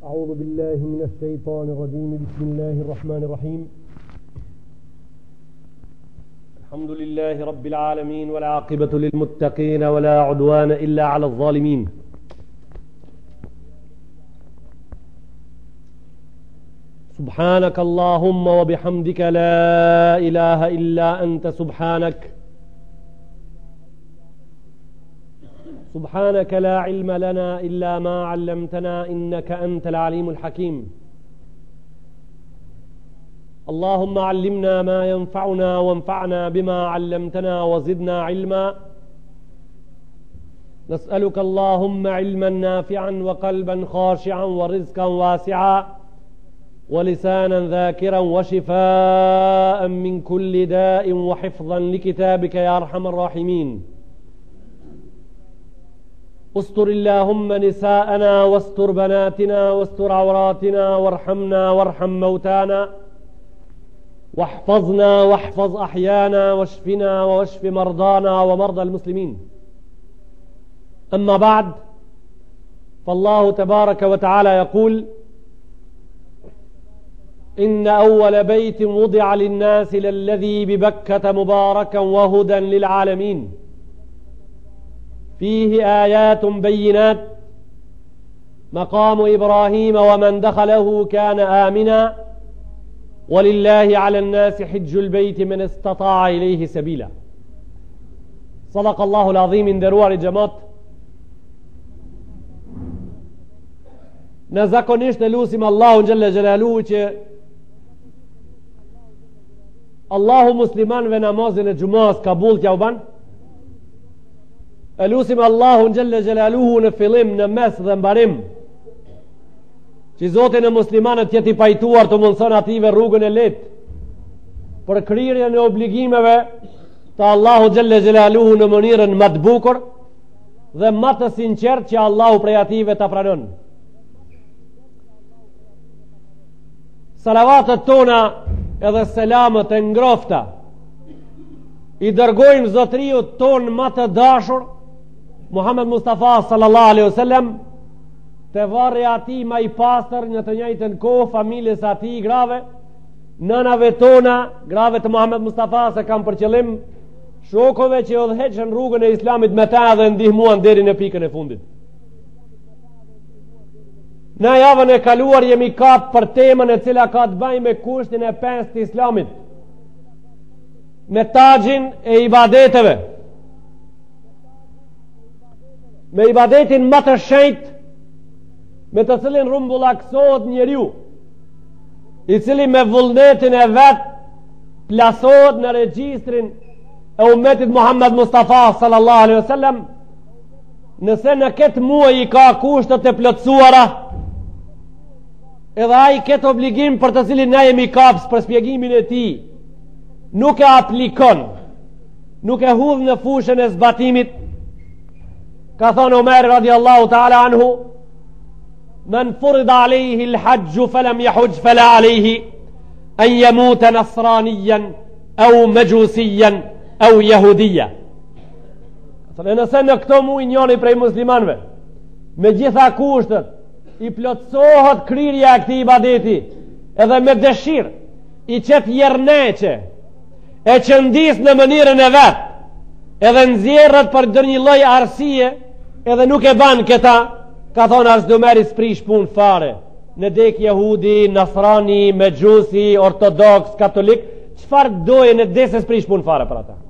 أعوذ بالله من الشيطان الرجيم. بسم الله الرحمن الرحيم. الحمد لله رب العالمين والعاقبة للمتقين ولا عدوان إلا على الظالمين. سبحانك اللهم وبحمدك لا إله إلا أنت سبحانك لا علم لنا إلا ما علمتنا إنك أنت العليم الحكيم. اللهم علمنا ما ينفعنا وانفعنا بما علمتنا وزدنا علما. نسألك اللهم علما نافعا وقلبا خاشعا ورزقا واسعا ولسانا ذاكرا وشفاء من كل داء وحفظا لكتابك يا أرحم الراحمين. استر اللهم نساءنا واستر بناتنا واستر عوراتنا وارحمنا وارحم موتانا واحفظنا واحفظ أحيانا واشفنا واشف مرضانا ومرضى المسلمين. أما بعد، فالله تبارك وتعالى يقول: إن أول بيت وضع للناس للذي ببكة مباركا وهدى للعالمين فيه آيات بينات مقام إبراهيم ومن دخله كان آمنا ولله على الناس حج البيت من استطاع إليه سبيلا. صدق الله العظيم. nderuar i xhamat, ne zakonisht e lusim Allahun xhalla xhelaluhu që Allahu muslimanve namazin e xumas kabul t'ja u ban. E lusim Allahun xhalla xhelaluhu në fillim, në mes dhe mbarim, që Zotin e muslimanët tjeti pajtuar të mundëson ative rrugën e letë për kryerjen e obligimeve të Allahu xhalla xhelaluhu në mënyrën më të bukur dhe më të sinqert që Allahu prej ative ta pranon. Salavatët tona edhe selamët e ngrofta i dërgojmë zotriut ton më të dashur Muhammed Mustafa sallallahu alaihi wasallam, te varri ati më i pastër, në të njëjtën kohë familjes ati grave, nënave tona, grave të Muhammed Mustafa, se kam për qëllim shokove që udhëheqën rrugën e Islamit me ta dhe ndihmuan deri në pikën e fundit. Në javën e kaluar jemi kap për temën e cila ka të bëjë me kushtin e 5 të Islamit, me taxhin e ibadeteve, me ibadetin më të shenjtë me të cilin rumbullaksohet njeriu, i cili me vullnetin e vet plasohet në regjistrin e ummetit Muhammed Mustafa sallallahu alaihi wasallam. Nëse në këtë muaj i ka kushtet e plotësuara, edhe ai këtë obligim për të cilin na jemi kaps për shpjegimin e tij nuk e aplikon, nuk e hudh në fushën e zbatimit, ka thonë Omer radiallahu ta'ala anhu: men furida alejhi l'hajju felem jahujj fela alejhi en jemuta nasranijen au mejusijen au jehudija. Nëse në këto muaj njëri prej muslimanve me gjitha kushtet i plotësohet kryerja e këtij ibadeti edhe me dëshirë i qet jerneqe e qëndis në mënyrën e vet edhe nxjerrët për ndonjë lloj arsye edhe nuk e ban këta, ka thonë as do merri sprish pun fare në dek jehudi, nasrani, mejusi, ortodoks, katolik, çfarë doje në desë sprish pun fare për ata.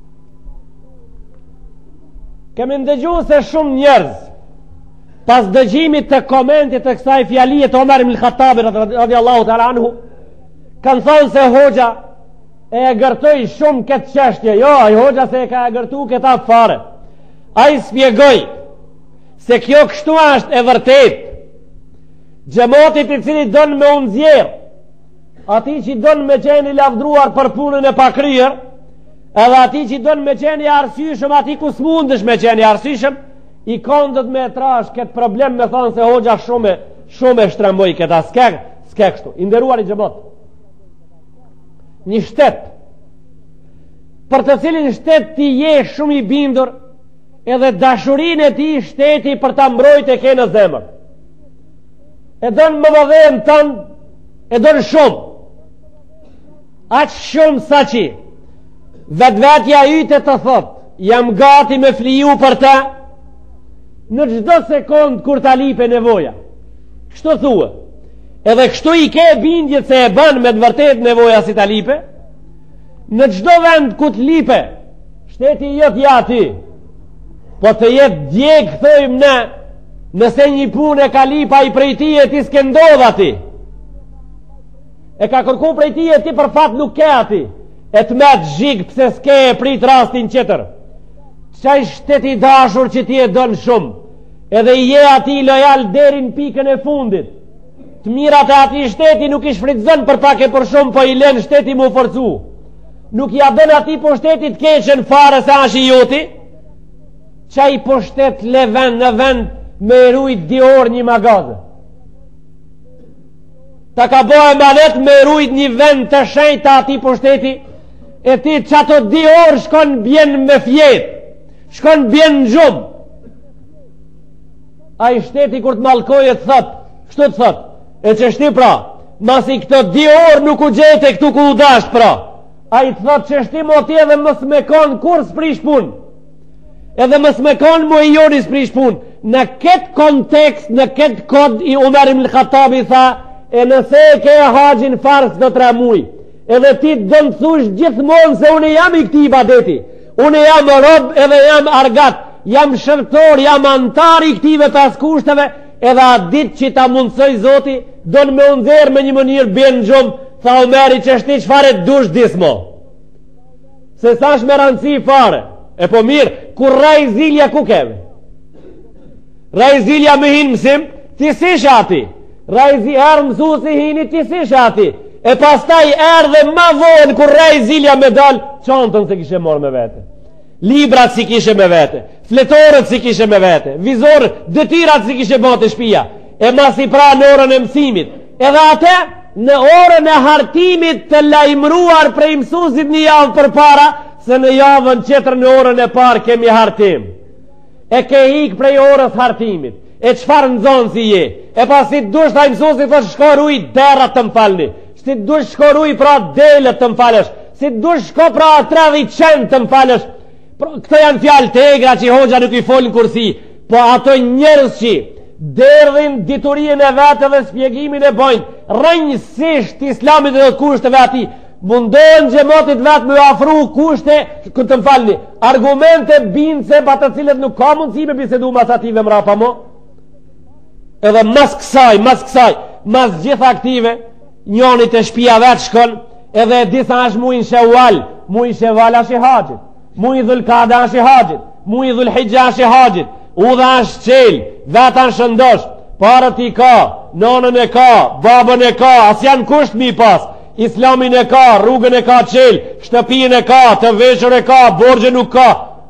Kemi ndëgjuar se shumë njerëz pas dëgjimit të komentit të kësaj fjalie të Omer ibn al-Khattab radiallahu ta'ala anhu kanë thonë se hoxha e gërtoi shumë këtë çështje. Jo, ai hoxha se e ka gërtu këta fare. Ai spjegoi se kjo kështu është e vërtet. Xhamatit i cili don me u nxjerr, ati që don me qenë i lavdruar për punën e pakryer, edhe ati që don me qenë i arsyeshëm, ati ku s'mundesh me qenë i arsyeshëm, i kondët me trash këtë problem me thonë se hoxha shumë e shtremboi këta. S'ke kështu. I nderuar i xhamat, një shtet për të cilin shtet ti je shumë i bindur, edhe dashurinë e ti shteti për ta mbrojtë e ke në zemër. e donë më vëdhen tënë, e donë shumë. Aqë shumë sa që vetvetja yte të thot, jam gati me fliju për te, në gjdo sekund kur ta lipe nevoja. Kështu thua. Edhe kështu i ke bindjet se e bën me të vërtet nevoja si ta lipe, në gjdo vend ku të lipe, shteti jëtë ja ti, po të jetë djeg, thëjmë ne, nëse një punë e ka lipa i prej ti e ti s'ke ndodha ti. E ka kërku prej ti e ti për fat nuk ke ati. E të me të zhigë pëse s'ke e prit rastin qëtër. Qaj shteti dashur që ti e dënë shumë, edhe i je ati lojal derin pikën e fundit. Të mirat e ati shteti nuk i shfridzën për pak e për shumë, po i len shteti mu forcu. Nuk i adën ati po shtetit keqen fare se ashi joti, qaj po shtet le vend në vend me rujt dior një magazë. Ta ka bëhe manet me rujt një vend të shenjt ati po shteti, e ti që ato dior shkon bjen me fjet, shkon bjen në gjumë. A i shteti kur të malkoj e të thot, kështu të thot, e që shti pra, mas i këto dior nuk u gjete këtu ku u dasht pra. A i të thot që shti moti edhe mës me kon kur s'prish pun, edhe mës me kon mu i joni s'prish pun. Në këtë kontekst, në këtë kod i Umar ibn Khattabi tha, e nëse e ke haqin farës do 3 muj, edhe ti dëmë thush gjithmonë se unë jam i këti i badeti, unë jam rob edhe jam argat, jam shërtor, jam antar i këtive pas kushteve, edhe a dit që ta mundësoj zoti, do në me unëzër me një mënirë bjenë gjumë, tha Umeri që shti që fare dush dismo. Se sa shme rëndësi fare, e po mirë, kur raj zilja ku keve? Raj zilja me hinë mësim, ti si shati. Raj zilja erë mësu si hini, ti si shati. E pastaj erë dhe ma vonë, kur raj zilja me dalë, qantën se kishe morë me vete. Librat si kishe me vete. Fletorët si kishe me vete. Vizorët, dëtirat si kishe bote shpia. E mas i pra në orën e mësimit. Edhe ate, në orën e hartimit të lajmruar prej mësusit një javë për para, se në javën qëtër në orën e parë kemi hartim. E ke hik prej orës hartimit, e qfar në zonë si je, e pas si të dush të mësusit të shkoruj derat të mfalni, si të dush shkoruj pra delet të mfalesh, si të dush shko pra 30 qenë të mfalesh. Këto janë fjalë të egra që hoxha nuk i folin kursi, po ato njerëz që derdhin diturien e vetë dhe spjegimin e bojnë, rënjësisht islamit dhe kushteve ati, mundohen gjematit vetë me afru kushte, këtë të mfalni, argumente bindse pa të cilët nuk ka mundësi me bisedu mas ative mrapa mo. Edhe mas kësaj, mas gjitha aktive, njonit e shpia vetë shkon, edhe disa është mujnë Shawwal, mujnë Shawwal është i haqit, mujnë Dhulqada është i haqit, mujnë Dhulhijja është i haqit, udha është qelë, vetë është shëndosh, parët i ka, nonën e ka, babën e ka, as janë kusht mi pas, islamin e ka, rrugën e ka qelë, shtëpin e ka, të veshër e ka, borgjë nuk ka,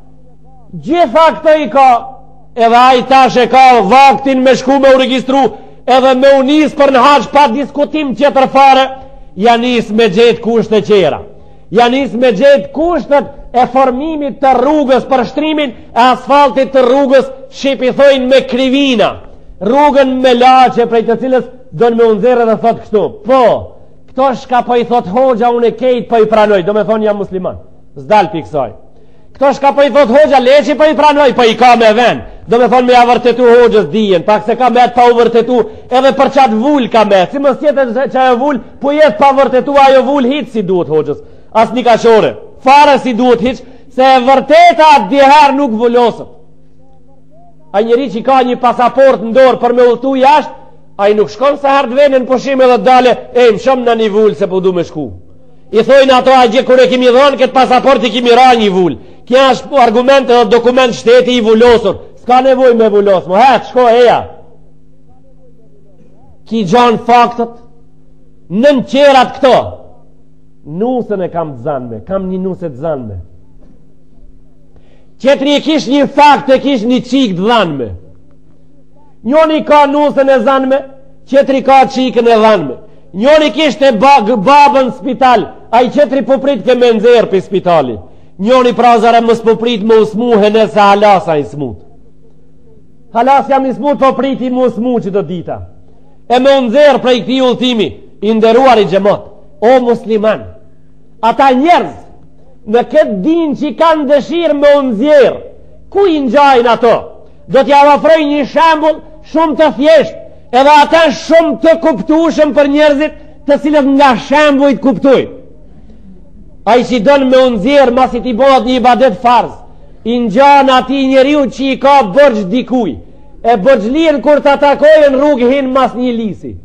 gjitha këtë i ka, edhe a i tash e ka vaktin me shku me u registru, edhe me unis për në haq pa diskutim qëtër fare, janis me gjetë kushtet qera, janis me gjetë kushtet e formimit të rrugës për shtrimin e asfaltit të rrugës që i thojnë me krivina, rrugën me lache prej të cilës do në me unzere dhe thot kështu, po, këto shka po i thot hoxha unë e kejt po i pranoj, do me thonë jam musliman, zdal piksoj. Këto shka po i thot hoxha leqi po i pranoj, po i ka me ven, do me thonë me a vërtetu hoxhës dijen, pak se ka me pa u vërtetu, edhe për qatë vull ka me, si mës tjetë që ajo vull, po jetë pa vërtetu ajo vull hitë si duhet hoxhës, as një kashore, fare si duhet hitë, se e vërteta djeher nuk vullosët. A njëri që ka një pasaport në dorë për me ulltu jashtë, a i nuk shkon se herë të venin në pushim edhe dale, e më shumë në një vull se po du me shku. I thojnë ato a gjë kër e kimi dhonë këtë pasaport i kimi ra një vull. Kja është argument edhe dokument shteti i vullosur. Ska nevoj me vullosë, mo hetë, shko eja. Ki gjanë faktët, nën qerat këto. Nusën e kam të zanme, kam një nusë të zanme. Qetri e kish një fakt e kish një qik të zanme. Njoni ka nusën e zanme, qetri ka qikën e zanme. Njoni kishte babën spital, a i qetri poprit ke me nëzirë për spitali. Njoni prazare mës poprit më usmuhe nëse halasa i smut. Halas jam i smut poprit i më usmu që do dita. e me unëzër prej këti udhëtimi, i nderuar i xhamat, o musliman, ata njerëz në këtë din që kanë dëshirë me unëzër, ku i ngjajnë ato? Do t'ja ofroj një shembull shumë të thjeshtë, edhe ata shumë të kuptueshëm për njerëzit të cilët nga shembujt kuptojnë. Ai që don me unëzër masi t'i bëhet një ibadet farz, i ngjan atij njeriu që i ka borxh dikuj, e borxhlin kur të takojnë rrugë hin mas një lisi.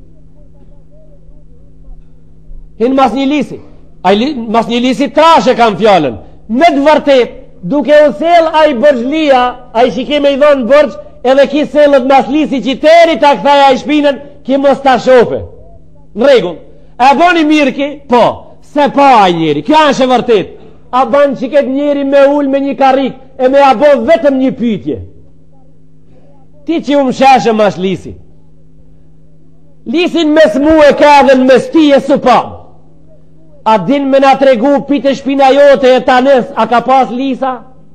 Hin mas një lisi. Mas një lisi trashe kam fjallën. Me të vërtet, duke u sel ai borxhlia, ai që keme i dhonë borxh, edhe ki selët mas lisi që teri ta këthaja i shpinën, ki mos ta shofe. Në regull. A boni mirë ki? Po. Se pa ai njeri. Kjo është e vërtet. A ban që këtë njeri me ull me një karik, e me a bo vetëm një pytje. Ti që më shashë mas lisi. Lisin mes mu e ka dhe në mes ti e së pa. A din me na tregu pite shpina jote e tanes, a ka pas lisa?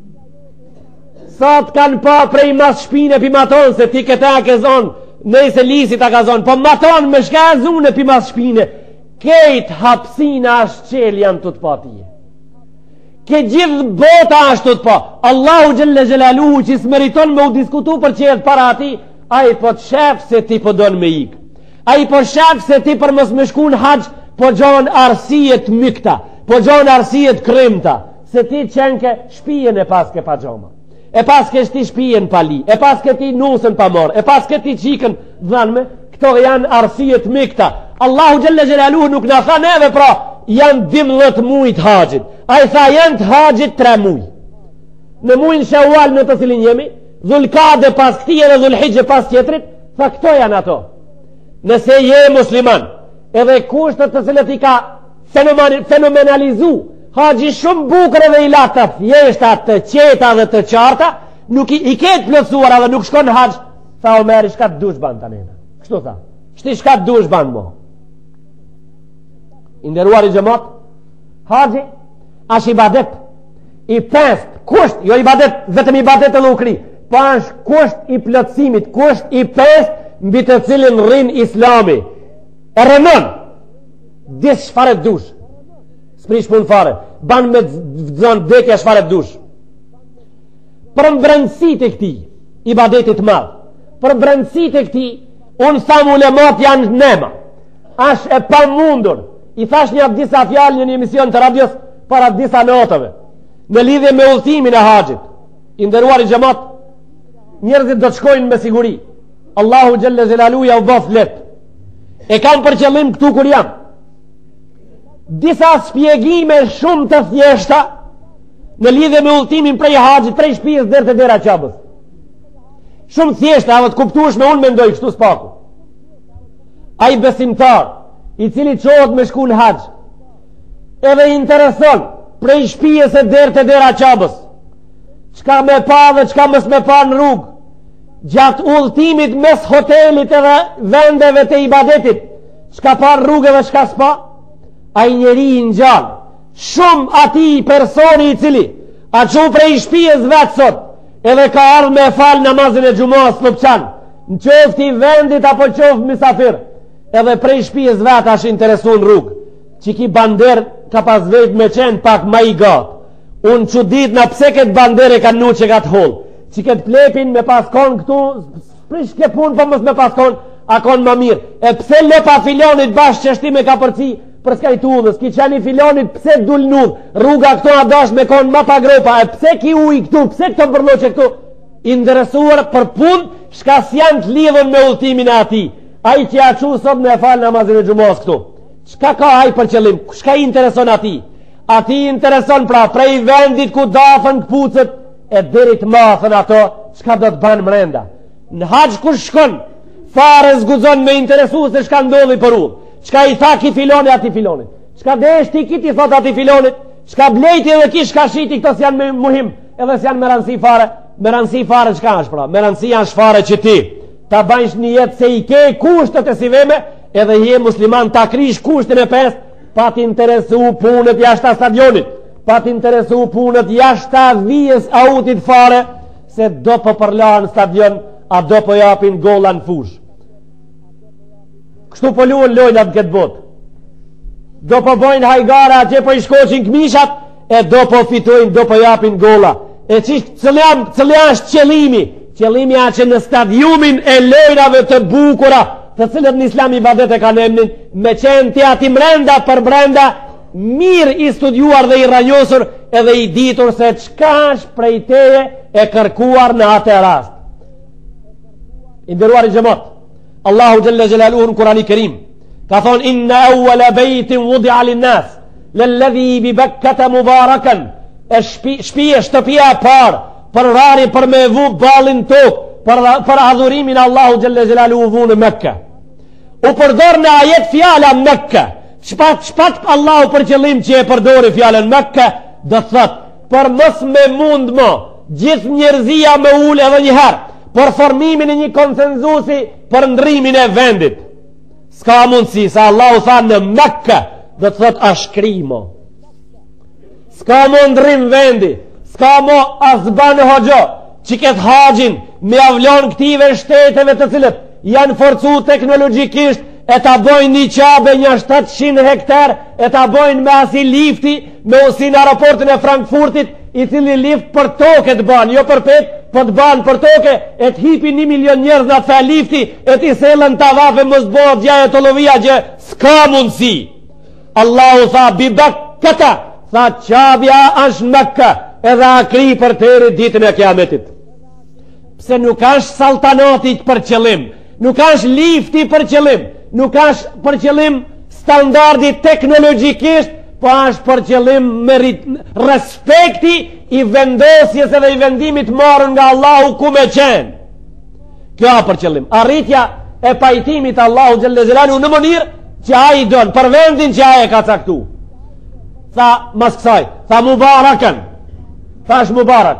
Sa të kanë pa prej mas shpine pi maton, se ti këta ke zonë, nëjse lisit a ka zonë, po maton me shka e zune pi mas shpine, kejt hapsina ashtë qel janë të të pa tije. Ke gjithë bota ashtë të të pa. Allahu Gjelle Gjelaluhu që smeriton me u diskutu për qelët para ati, a i po të shef se ti po donë me ikë. A i po shef se ti për mës me shku në haqë, po gjonë arsijet mykta, po gjonë arsijet krymta, se ti qenke shpijen e paske pa gjoma, e paske shti shpijen pa li, e paske ti nusën pa mor, e paske ti qikën dhanme, këto janë arsijet mykta. Allahu Gjelle Gjelaluhu nuk në tha neve pra, janë 12 mujt haqit, a i tha janë të haqit 3 muj. Në mujnë Shawwal në të cilin jemi, Dhulkade pas këti edhe Dhulhijhe pas tjetrit, tha këto janë ato. Nëse je musliman, edhe kushtet të cilët i ka fenomenalizu haxhi shumë bukër edhe i lata thjeshta të qeta dhe të qarta, nuk i ketë plotësuar edhe nuk shkon në haxh. Tha Omeri, shka të dush ban të nena. Kështu tha, shti shka të dush ban mo. I nderuar i xhamat, haxhi është ibadet i pestë, kusht, jo ibadet, vetëm ibadet e lukri, po është kusht i plotësimit, kusht i pestë mbi të cilin rrin Islami. E rënon dis shfare dush, s'prish pun fare, ban me zonë dekja shfare dush. Për mbrëndësit e këti ibadetit madh, për mbrëndësit e këti unë tham ulemat janë nema, është e pa mundur. I thash një disa fjalë në një emision të radios para disa notave në lidhje me udhëtimin e haxhit. I nderuar i xhamat, njerëzit do të shkojnë me siguri. Allahu Gjelle Gjelaluhu ja u bë flet. E kam për qëllim këtu kur jam disa shpjegime shumë të thjeshta në lidhje me udhëtimin prej haxhit, prej shtëpisë deri te dera Qabës. Shumë thjeshta, edhe të kuptueshme, unë mendoj kështu spaku. Ai besimtar i cili çohet me shku në haxh, edhe intereson prej shtëpisë deri te dera Qabës, çka me pa dhe çka mos me pa në rrugë, gjatë udhëtimit mes hotelit edhe vendeve të ibadetit, çka pa rrugë dhe çka s'pa, ai njeri i ngjall, shumë ati personi i cili a çu prej shtëpisë vetë sot, edhe ka ardhur me fal namazin e xumës Lopçan, në qoftë i vendit apo qoftë mysafir, edhe prej shtëpisë vetë është interesuar në rrugë, çiki bander ka pas vetë me qenë pak më i gat. Unë çudit na pse këtë bandere ka nuçe gat holl. Që këtë plepin me paskon këtu, prish ke pun, po mos me paskon, a kon më mirë. E pse lepa filonit bashkë qështi me ka përci për skajtudhës, ki qeni filonit pse dulnud, rruga këto a dash me kon ma pa gropa, e pse ki uj këtu, pse këto përloqe këtu, interesuar për pun, shka s'janë të lidhën me udhëtimin e ati. A i që a qu sot me falë namazin e gjumos këtu. Shka ka a i për qëllim, shka i intereson ati? Ati intereson pra prej vendit ku dafën këpucët, e derit mathën ato, çka do të banë mrenda. Në haxh kur shkon, fare zguzon me interesu se shka ndodhi për udhë. Çka i tha ki filoni ati filonit, çka deshti kiti thot ati filonit, çka blejti edhe ki shka shiti, këto s'janë me muhim, edhe s'janë me rëndësi fare. Me rëndësi fare çka është pra? Me rëndësi janë shfare që ti ta banjsh një jetë se i ke kushtet e si veme, edhe je musliman ta krish kushtin e pestë, pa t'interesu punët jashtë stadionit, pa t'interesu punët jashtë vijës autit fare, se do po përla në stadion, a do po japin golla në fush. Kështu po luan lojnat këtë botë. Do po bojnë hajgara atje po i shkoqin këmishat, e do po fitojnë, do po japin golla. E cëllë është qëllimi? Qëllimi a që në stadiumin e lojnave të bukura, të cilët në islam i badet e kanë emnin, me qenë të ati mrenda për brenda, mirë i studiuar dhe i ranjosur, edhe i ditur se qka është prej teje e kërkuar në atë rast. Inderuar i gjemot, Allahu Gjelle Gjelaluhu në Kurani Kerim ka thonë, inna awwala bejtin wudi alin nas lelledhi bi bekkata mubarakan, e shpije shtëpia parë për rari për me vu balin tokë, për adhurimin Allahu Gjelle Gjelaluhu vu në Mekka. U përdor në ajet fjala Mekka. Çpat Allahu për qëllim që e përdori fjalën Mekka, do thot për mos me mund mo gjithë njerëzia me ul edhe një herë për formimin e një konsenzusi për ndrimin e vendit. S'ka mundësi, sa Allahu tha në Mekka, do të thot ashkrimo. S'ka mo ndrim vendi, s'ka mo asban hoxho që këtë haqin me avlon këtive shteteve të cilët janë forcu teknologjikisht, e ta bojnë një qabe një 700 hektar, e ta bojnë me asi lifti, me usin aeroportin e Frankfurtit, i cili lift për toke të banë, jo për pet, për të banë për toke, e të hipi 1 milion njerëz në atë lifti, e të selën të avafe mos bëhet gjaje të lovia gjë, s'ka mundësi. Allahu tha, bibak këta, tha qabja është Mekka, edhe akri për tëri ditën e kiametit. Pse nuk është saltanatit për qëllim, nuk është lifti për qëllim, nuk është për qëllim standardi teknologjikisht, po është për qëllim respekti i vendosjes edhe i vendimit marrën nga Allahu ku me qenë. Kjo është për qëllim. Arritja e pajtimit Allahu Gjelle Gjelaluhu në mënyrë që a i donë, për vendin që a e ka caktu. Tha mas kësaj, tha Mubarakan, tha është Mubarak.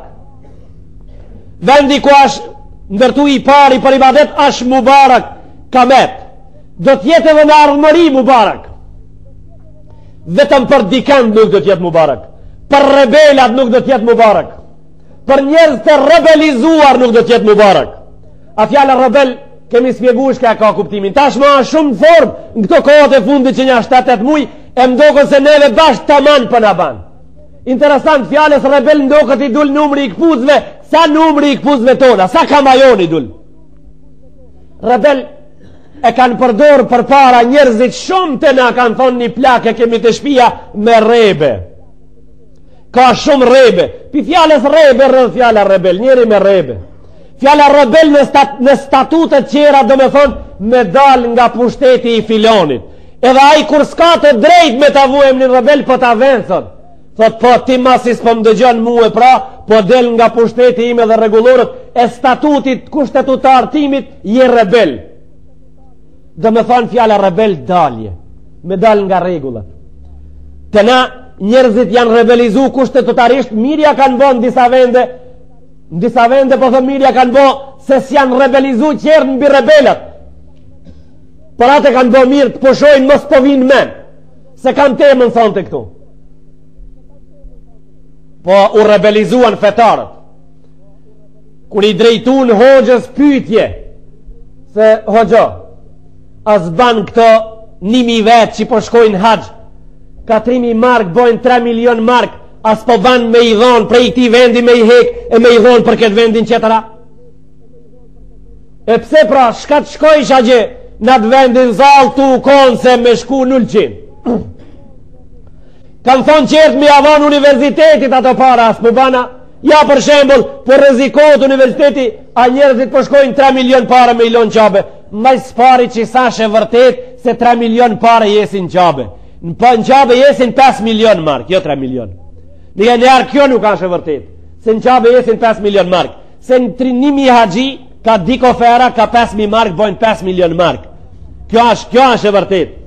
Vendi ku është ndërtu i pari për ibadet është Mubarak Kamet. Do tjetë edhe në ardhëmëri Mubarak. Vetëm për dikend nuk do tjetë Mubarak. Për rebelat nuk do tjetë Mubarak. Për njerëz të rebelizuar nuk do tjetë Mubarak. A fjala rebel kemi spjegu shka ka kuptimin. Tashma shumë form në këto kohët e fundit që një 7-8 muj, e mdokën se neve bashkë të manë për në banë. Interesant, fjales rebel ndokët i dul numri i këpuzve, sa numri i këpuzve tona, sa kamajon i dul. Rebel e kanë përdor për para njerëzit shumë të na kanë thonë një plake kemi të shpia me rebe. Ka shumë rebe. Pi fjales rebe rrëdh fjala rebel, njeri me rebe. Fjala rebel në statutet qera do me thonë me dal nga pushteti i filonit. Edhe ai kur s'ka të drejt me ta vuem një rebel po ta vendson. Thot po ti masis po më dëgjon mua pra, po del nga pushteti ime dhe rregullorët e statutit kushtetutartimit je rebel. Do me thonë fjala rebel dalje, me dal nga rregullat. Të na njerëzit janë rebelizu kushtetutarisht, mirja kanë bo në disa vende po thë mirja kanë bo se s'janë rebelizu qërë në bi rebelat. Për atë kanë bo mirë të poshojnë mos po vinë men, se kanë temën thonë të këtu. Po u rebelizuan fetarët. Kër i drejtun hoxhës pyetje se hoxho, as ban këto 1.000 vetë që po shkojnë haqë, 4.000 mark bojnë 3 milion mark, as po ban me i dhonë prej këti vendi me i hek e me i dhonë për këtë vendin qëtëra. E pse pra shka të shkojsh a gjë në atë vendin zalë tu konë se me shku 0. Kam thonë qertë me avon universitetit ato para as po bana, ja për shembol për rezikot universiteti a njerëzit po shkojnë 3 milion para me ilon qabe. Maj spari që sa shë vërtet se 3 milion pare jesin qabe. Në qabe jesin 5 milion mark, jo 3 milion. Në njerë kjo nuk ashtë vërtet, se në qabe jesin 5 milion mark. Se në 1.000 haji ka diko fera, ka 5.000 mark, bojnë 5 milion mark. Kjo ashtë vërtet.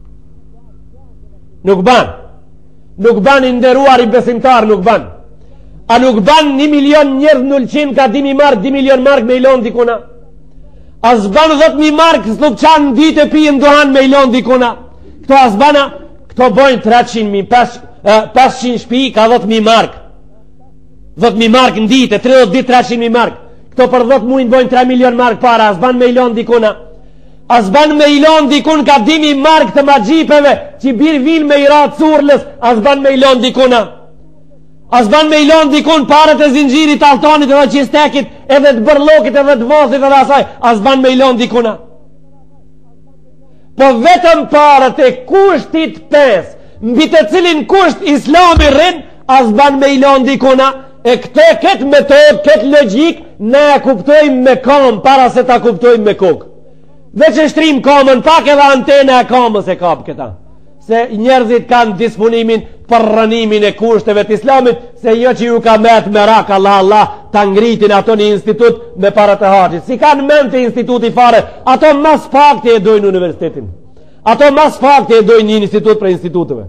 Nuk ban i nderuar i besimtar, nuk ban. A nuk ban 1 milion njerëz 0 ka 10.000 mark, 10 milion mark me ilon dikuna. A zban 10.000 mark s'luk qanë ditë e pijen duhan me ilon dikuna. Këto a zbana, këto bojnë 500 shpi ka 10.000 mark. 10.000 mark në ditë, 30 ditë 300.000 mark. Këto për 10 mujnë bojnë 3 milion mark para, a zban me ilon dikuna. as ban me ilon dikun ka dimi mark të magjipeve që bir vil me i ratë surlës, as ban me ilon dikuna. As ban me ilon dikun parët e zinxhirit, altanit edhe qistekit, edhe të bërlokit edhe të vothit edhe asaj, as ban me ilon dikuna. Po vetëm parët e kushtit 5, mbi të cilin kusht islami rrin, as ban me ilon dikuna. E këtë metod, këtë logjik, ne e kuptojmë me kam para se ta kuptojmë me kokë. Dhe që shtrim kamën pak edhe antena e kamës e kap këta. Se njerëzit kanë disponimin për rënimin e kushteve të islamit, se jo që ju ka met me rak Allah, ta ngritin ato një institut me para të haqit. Si kanë men të instituti fare, ato mas pak të e dojnë universitetin. Ato mas pak të e dojnë një institut për instituteve.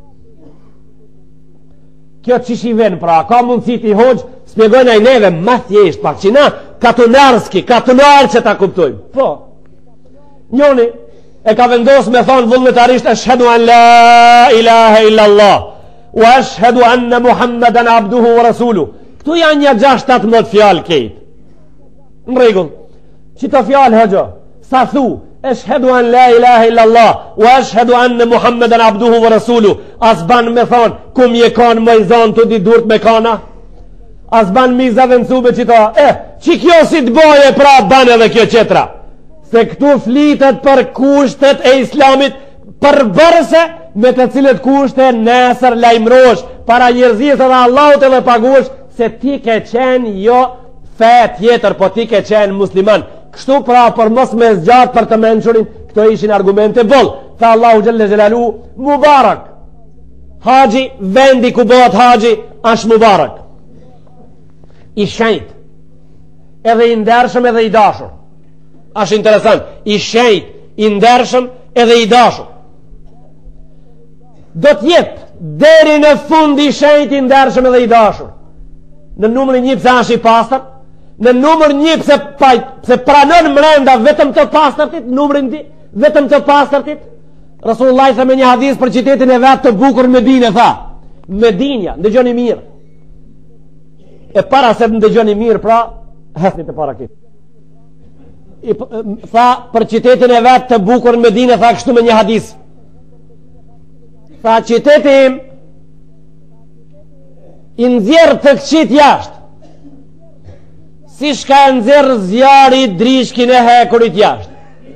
Kjo që shiven pra, ka mundësi t'i hoqë, spjegojnë a i neve, ma thjesht pak, që na katunarë që ta kuptojmë. Po, njoni e ka vendosë me thonë vullnetarisht, ashhadu an la ilaha illallah, u ashhadu anna Muhammadan abduhu wa rasulu. Këtu janë një 6-17 fjallë kejtë. Në regull, që të fjallë hëgjo, sa thu, ashhadu an la ilaha illallah wa ashhadu anna Muhammadan abduhu wa rasulu. As ban me thon kum je kanë më zon të di durt me kana. As ban mi zavendësube që ta që kjo si të boje pra ban edhe kjo qetra. Se këtu flitet për kushtet e islamit përbërse me të cilët kushte nesër lajmërosh para njerëzisë dhe Allahut edhe paguash se ti ke qenë jo fe tjetër, po ti ke qenë musliman. Kështu pra për mos me zgjatë për të mençurin, këto ishin argumente boll. Tha Allahu xhelle xhelalu, mubarak. Haxhi, vendi ku bëhet haxhi, është mubarak. I shenjt, edhe i ndershëm edhe i dashur. Është interesant, i shenjt, i ndershëm edhe i dashur. Do të jetë deri në fund i shenjt, i ndershëm edhe i dashur. Në numrin 1 pse është i pastër, në numër 1 pse pranon mrenda vetëm të pastërtit, numrin 2 vetëm të pastërtit. Rasulullah tha me një hadith për qytetin e vet të bukur Medinë, tha Medinja, ndëgjoni mirë. E para se të ndëgjoni mirë, pra hasni të para këtë. Tha për qytetin e vet të bukur Medinë, tha kështu me një hadith. Tha qyteti im i nxjerr të këqit jashtë, si shka e nxerë zjari drishkin e hekurit jashtë.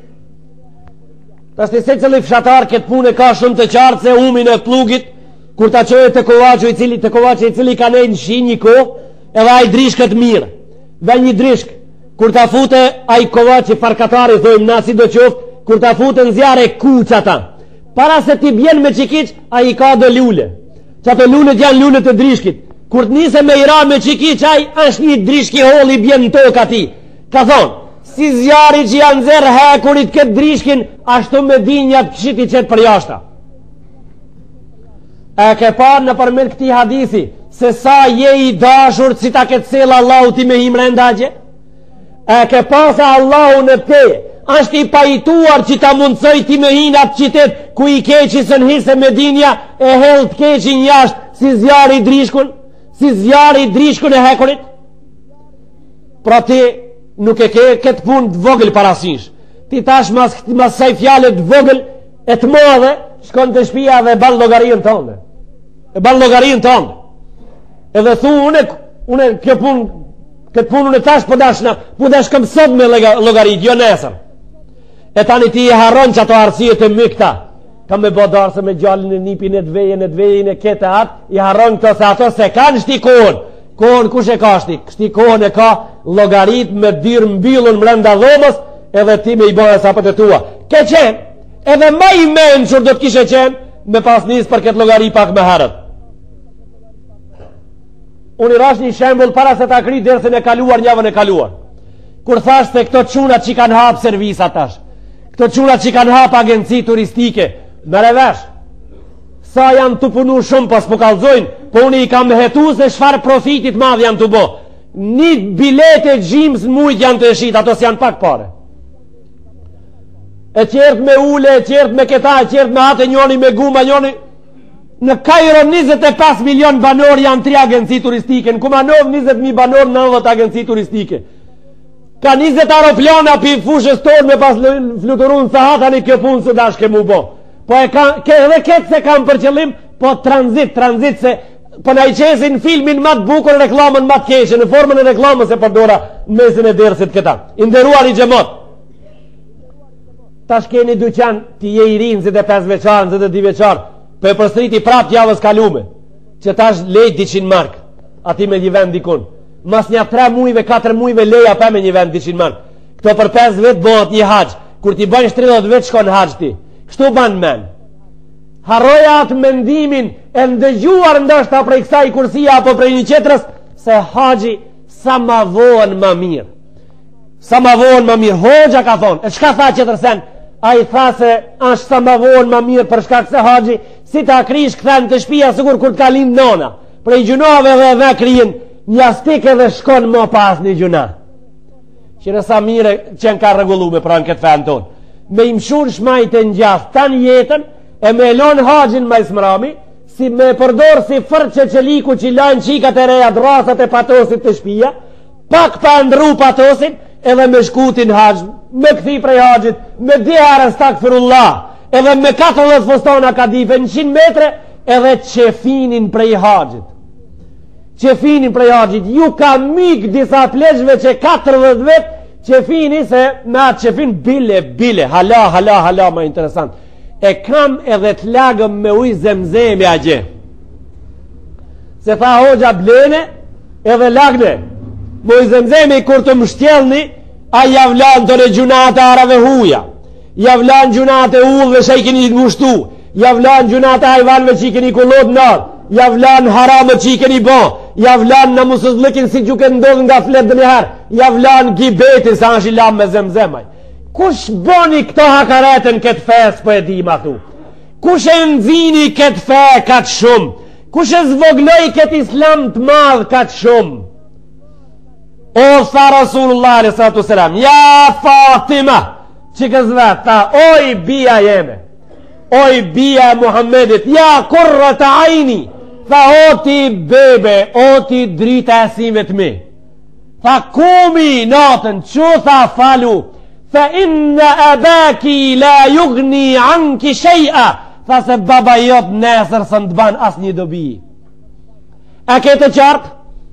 Ta shti se cili fshatar këtë punë ka shumë të qartë se umin e plugit, kur ta qojë të kovaçu i cili ka nejnë shi një kohë, edhe a i drishkët mirë. Dhe një drishk, kur ta fute a i kovaçi farkatari, thojmë na si do qoftë, kur ta fute në zjarë e kuqa ta. Para se ti bjen me qikiq, a i ka do lule. Që ato lulet janë lulet të drishkit. Kur të nise me ira me qiki qaj, është një drishki holi bjen në tokë ati. Ka thonë, si zjari që janë zerë hekurit këtë drishkin, ashtu me dinjat këshiti qëtë për jashta. E ke parë në përmet këti hadithi, se sa je i dashur si ta këtë selë Allahu ti me himrenda gje? E ke parë se Allahu në te, është i pajituar që ta mundësoj ti me hinat qytet, ku i keqi së nëhisë me dinja, e held keqi njashtë, si zjari i drishkun, si zjari i drishkun e hekurit. Pra ti nuk e ke këtë punë të vogël parasysh. Ti tash mas saj fjallet të vogël e të madhe, shkon të shtëpia dhe ban llogarinë tënde. E ban llogarinë tënde. Edhe thu une këtë punë unë tash po dash kam sot me llogaritë, jo nesër. E tani ti e harron që ato arsye të mykta. Kam me bodarse me gjallin e nipin e dvejin e kete atë, i harron këto se ato se kanë shti kohën. Kohën kush e ka shti kohën e ka llogarit me dyrë mbyllun mrenda dhomës, edhe ti me i bëhe sapët e tua. Ke qenë, edhe ma i mençur do të kishe qenë, me pas nisë për këtë llogari pak me herët. Unë i rash një shembull para se ta kri dersën e kaluar, javën e kaluar. Kur thash se këto çunat që kanë hap servisa tash, këto çunat që kanë hap agenci turistike, me revesh, sa janë të punu shumë pas po kallzojnë, po unë i kam hetu se çfarë profitit madh janë të bo. Një bilete gjimës në mujt janë të eshit, ato si janë pak pare. E qertë me ule, e qertë me këta, e qertë me atë njoni me guma, njoni. Në Kairo 25 milion banor janë 3 agenci turistike, në Kumanov 20.000 banor 90 agenci turistike. Ka 20 aeroplana për fushës tonë me pas fluturun sahatani kjo punë së dash ke mu bo. Po edhe ketë se kam për qëllim, po tranzit se po na I qesin filmin ma të bukur, reklamën ma të keqe, në formën e reklamës e përdora në mesin e dersit këta. Inderuar I xhamot. Tash keni dyqan ti je I rinë, zë 5 veçar, zë 2 veçar, për përstriti prap javës kalume, që tash lejt 200 mark, ati me një vend dikun. Mas një 3 mujve, 4 mujve leja pa me një vend 200 mark. Këto për 5 vetë bëhet një haqë, kur ti bëjnë 30 vetë shkon haqë ti. Kështu banë men. Harroja atë mendimin e ndëgjuar ndështë prej kësaj kursia apo prej një qetrës, se haji sa ma vohen ma mirë. Sa ma vohen ma mirë. Hoxha ka thonë, e shka tha qetrësen? A I tha se ashtë sa ma vohen ma mirë për shkak se haji, si ta krish këthen të shpia sigur kur ka lind nona. Prej gjunave dhe kryin, një astike dhe shkon më pas një gjuna. Qire sa mire qenë ka regullu me pranë këtë fejnë tonë. Me imshur shmajt e njast tanë jetën, e me elon haqin ma Ismrami, si me përdor si fërqe që liku që lanë qikat e reja drasat e patosit të shpia, pak pa ndru patosin, edhe me shkutin haq, me këthi prej haqit, me dherë stakfirullah, edhe me 40 fostona kadife në 100 metre, edhe qefinin prej haqit. Qefinin prej haqit, ju ka mik disa pleshve që 40 vetë, qefini se me atë qefin bile, hala, ma interesant. E kam edhe të lagëm me uj zemzemi a gje. Se tha hoxha blene, edhe lagne. Me uj zemzemi kur të mështjelni, a javlan të në gjunate arave huja. Javlan gjunate ullve që I keni ngushtu. Javlan gjunate ajvanve që I keni kullot nalë. Javlan haramët që I keni bo. Javlan në musuzlikin si që ke ndodhë nga flet dhe njëherë. Javlan gibetin sa është I lam me zemzemaj. Kush boni këto hakaretën këtë fes për e di ma thu? Kush e nëzini këtë fe këtë shumë? Kush e zvogloj këtë islam të madhë këtë shumë? O, tha Rasulullah a.s. Ja Fatima, që këzvet, tha, oj bia jeme, oj bia Muhammedit, ja kurra të ajni, tha, o ti bebe, o ti drita e sive të mi. Tha, kumi natën, që tha falu, fa inna abaki la yugni anki shay'a, tha se baba jot nesër së në të ban as një dobi. A këtë qartë?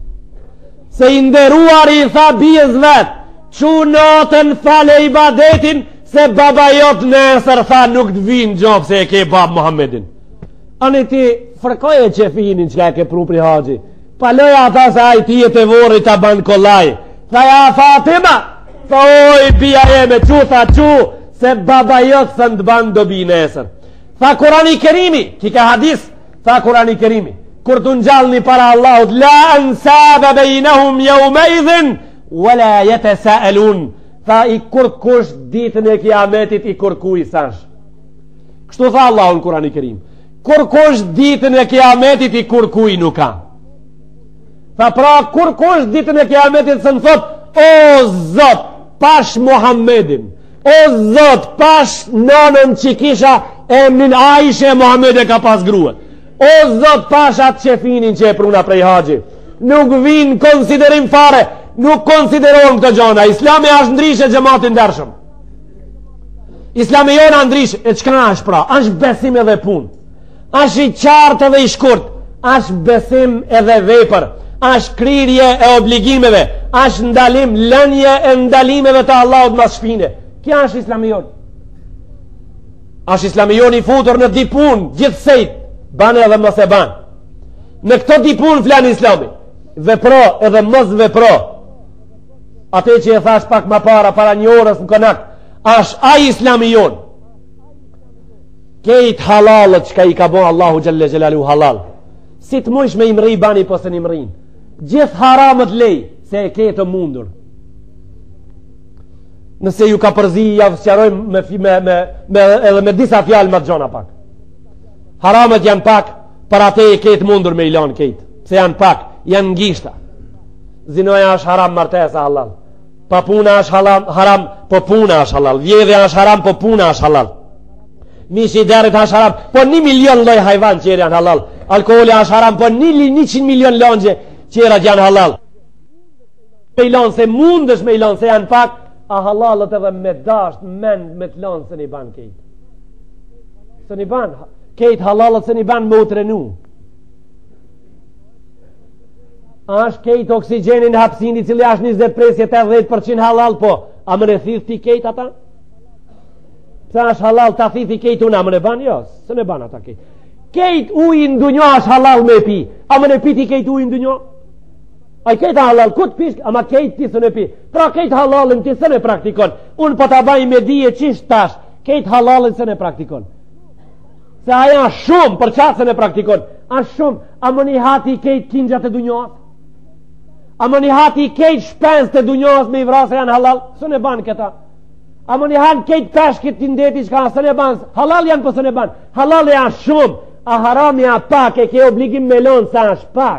Se I nderuar I tha bijës vet, që natën fale ibadetin, se baba jot nesër tha nuk të vinë gjopë se e ke babë Muhammedin. Ani ti fërkoj e qefinin që ka ke pru pri haji, paloja ata se aj ti e të vori të ban kolaj. Tha ja Fatima, tha oj bia jeme, që se baba jot së në të ban dobi nesër. Tha Kurani Kerimi, ki ka hadis, tha Kurani Kerimi, kur të njallni para Allahut, la ansaba bejnahum jaumeidhin, wala jete sa elun, tha I kurkush ditën e kiametit I kurkuj sash. Kështu tha Allahun Kurani Kerim, kurkush ditën e kiametit I kurkuj nuk ka. Tha pra kurkush ditën e kiametit së në thot, o Zot, pash Muhammedin, o Zot, pash nanën që kisha emnin Aisha e Muhammed e ka pas gruët. O Zot, pashat qefinin që e pruna prej haji, nuk vinë konsiderim fare, nuk konsideron këtë gjona. Islami është ndryshe gjematin dërshëm. Islami jona ndryshe. E qka është pra? Është besim edhe pun, është I qartë edhe I shkurt, është besim edhe vepër, është kryrje e obligimeve, është ndalim, lënje e ndalimeve të Allahut mas shpine. Kja është Islami jon. Është Islami jon I futur në di pun, gjithë sejt, banë edhe mos e banë. Në këto di pun flanë Islami, vepro edhe mos vepro. Ate që e thash pak ma para një orës në konak, është a Islami jon. Kejt halalët që ka I ka bo Allahu Gjelle Gjelalu halal, si të mujsh me imri bani po se n'imrin, gjithë haramët lej se e ke të mundur. Nëse ju ka përzi javë sëqarojmë edhe me disa fjalë më të gjona pak. Haramet janë pak, për atë e ketë mundur me ilan ketë, se janë pak, janë ngishta. Zinoja është haram, martesa halal, pa puna është haram, po puna është halal, vjedhja është haram, po puna është halal, mishi I derit është haram, po 1 milion loj hajvan qërë janë halal, alkoholi është haram, po 100 milion lonje qërët janë halal. me i lanë, se mundësh me i lanë, se janë pak, a halalët edhe me dasht, mend me të lanë, se një banë kejtë. Se një banë, kejtë halalët se një banë me u trenu. Ashtë kejtë oksigenin hapsini, cili ashtë 20-80% halal, po, a më në thith ti kejtë ata? Se ashtë halal, ta thithi kejtë unë, a më në banë? Jo, se në banë ata kejtë. Kejtë ujë ndë njo ashtë halal me pi, a më në pi ti kejtë ujë ndë njo? A i kejtë halal, këtë pishk, ama kejtë ti së në pi. Pra kejtë halalin ti së në praktikon. Unë po të baj me dije qishtë tash, kejtë halalin së në praktikon. Se aja shumë, për qatë së në praktikon. A shumë, a më një hati kejtë kingjat e dunjohat? A më një hati kejtë shpens të dunjohat me i vrasë janë halal? Së në banë këta. A më një hati kejtë peshkit të ndeti shka së në banë? Halal janë për së në banë. Halal janë shumë, a haram janë pak, e ke obligim me lonë sa është pak.